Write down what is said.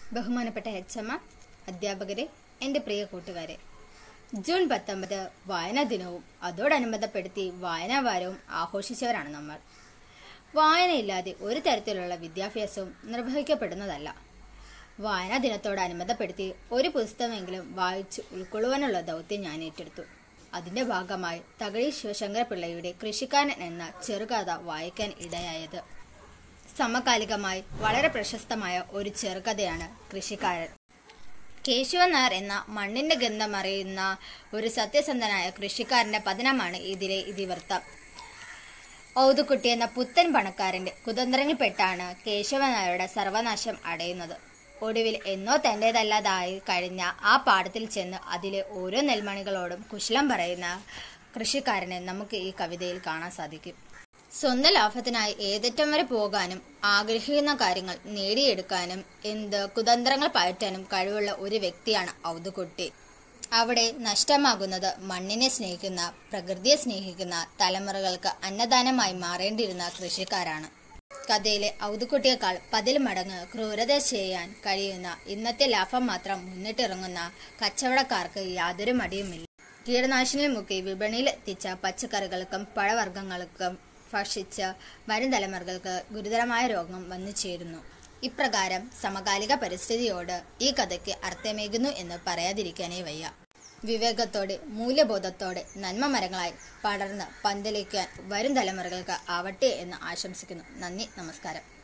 ബഹുമാനപ്പെട്ട എച്ച്.എം. അധ്യാപകരെ, എൻ്റെ പ്രിയ കൂട്ടുകാരെ, ജൂൺ 19 വായനാ ദിനവും അതോടനുബന്ധപ്പെടുത്തി വായനാവാരവും ആഘോഷിച്ചവരാണ് നമ്മൾ. വായനയില്ലാതെ ഒരു തരത്തിലുള്ള വിദ്യാഭ്യാസവും നിർവഹിക്കപ്പെടുന്നതല്ല. വായനാ ദിനത്തോടനുബന്ധപ്പെടുത്തി ഒരു പുസ്തകമെങ്കിലും വായിച്ച് ഉൾക്കൊള്ളുവാനുള്ള ദൗത്യം ഞാൻ ഏറ്റെടുത്തു. അതിൻ്റെ ഭാഗമായി തകഴി ശിവശങ്കരപിള്ളയുടെ കൃഷിക്കാരൻ എന്ന ചെറുകഥ വായിക്കാൻ ഇടയായത്. സമകാലികമായി വളരെ പ്രശസ്തമായ ഒരു ചെറുകഥയാണ് കൃഷിക്കാരൻ. കേശവൻ നായർ എന്ന മണ്ണിന്റെ ഗന്ധം അറിയുന്ന ഒരു സത്യസന്ധനായ കൃഷിക്കാരന്റെ പതനമാണ് ഇതിലെ ഇതിവൃത്തം. ഔതുക്കുട്ടി എന്ന പുത്തൻ പണക്കാരന്റെ കുതന്ത്രങ്ങളിൽപ്പെട്ടാണ് കേശവൻ നായരുടെ സർവനാശം അടയുന്നത്. ഒടുവിൽ എന്നോ തൻ്റേതല്ലാതായി കഴിഞ്ഞ ആ പാടത്തിൽ ചെന്ന് അതിലെ ഓരോ നെൽമണികളോടും കുശലം പറയുന്ന കൃഷിക്കാരനെ നമുക്ക് ഈ കവിതയിൽ കാണാൻ സാധിക്കും. സ്വന്തം ലാഭത്തിനായി ഏതറ്റം വരെ പോകാനും ആഗ്രഹിക്കുന്ന കാര്യങ്ങൾ നേടിയെടുക്കാനും എന്ത് കുതന്ത്രങ്ങൾ പയറ്റാനും കഴിവുള്ള ഒരു വ്യക്തിയാണ് ഔതുക്കുട്ടി. അവിടെ നഷ്ടമാകുന്നത് മണ്ണിനെ സ്നേഹിക്കുന്ന, പ്രകൃതിയെ സ്നേഹിക്കുന്ന തലമുറകൾക്ക് അന്നദാനമായി മാറേണ്ടിയിരുന്ന കൃഷിക്കാരാണ്. കഥയിലെ ഔതുക്കുട്ടിയേക്കാൾ 10 മടങ്ങ് ക്രൂരത ചെയ്യാൻ കഴിയുന്ന, ഇന്നത്തെ ലാഭം മാത്രം മുന്നിട്ടിറങ്ങുന്ന കച്ചവടക്കാർക്ക് യാതൊരു മടിയുമില്ല. കീടനാശിനിയിൽ മുക്കി വിപണിയിൽ എത്തിച്ച പച്ചക്കറികൾക്കും പഴവർഗ്ഗങ്ങൾക്കും ഭക്ഷിച്ച് വരും തലമുറകൾക്ക് ഗുരുതരമായ രോഗം വന്നു ചേരുന്നു. ഇപ്രകാരം സമകാലിക പരിസ്ഥിതിയോട് ഈ കഥയ്ക്ക് അർത്ഥമേകുന്നു എന്ന് പറയാതിരിക്കാനേ വയ്യ. വിവേകത്തോടെ, മൂല്യബോധത്തോടെ നന്മ മരങ്ങളായി പടർന്ന് പന്തലിക്കാൻ വരും തലമുറകൾക്ക് ആവട്ടെ എന്ന് ആശംസിക്കുന്നു. നന്ദി, നമസ്കാരം.